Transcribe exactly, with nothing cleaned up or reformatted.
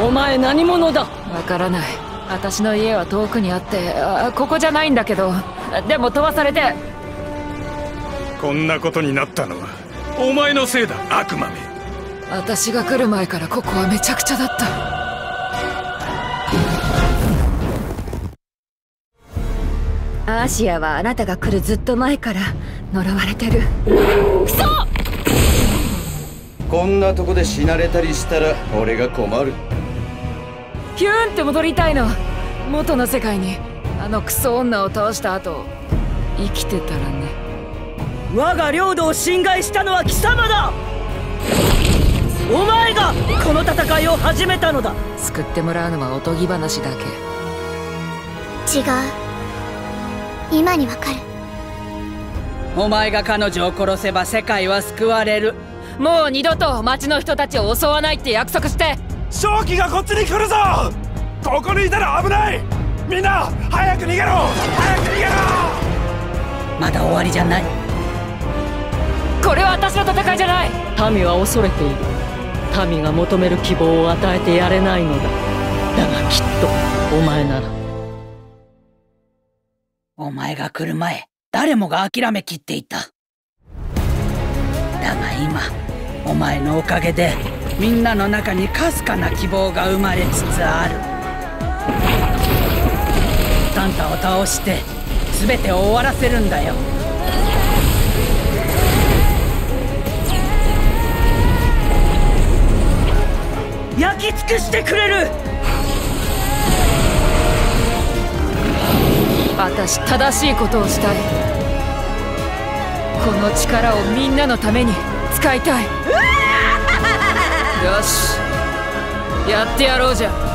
お前何者だ？ わからない。私の家は遠くにあって、あ、ここじゃないんだけど、でも飛ばされて。 こんなことになったのはお前のせいだ、悪魔め。 私が来る前からここはめちゃくちゃだった。 アーシアはあなたが来るずっと前から呪われてる。 クソ！ こんなとこで死なれたりしたら俺が困る。 ヒューンって戻りたいの、元の世界に。あのクソ女を倒した後生きてたらね。 我が領土を侵害したのは貴様だ。お前がこの戦いを始めたのだ。 救ってもらうのはおとぎ話だけ。 違う、今にわかる。 お前が彼女を殺せば世界は救われる。 もう二度と町の人たちを襲わないって約束して。 正気がこっちに来るぞ。ここにいたら危ない。みんな早く逃げろ、早く逃げろ。 まだ終わりじゃない。 これは私の戦いじゃない。 民は恐れている。民が求める希望を与えてやれないのだ。だがきっとお前なら。お前が来る前、誰もが諦めきっていた。だが今、お前のおかげでみんなの中にかすかな希望が生まれつつある。サンタを倒して全てを終わらせるんだよ。焼き尽くしてくれる。 私正しいことをしたい。この力をみんなのために使いたい。よし、やってやろうじゃ。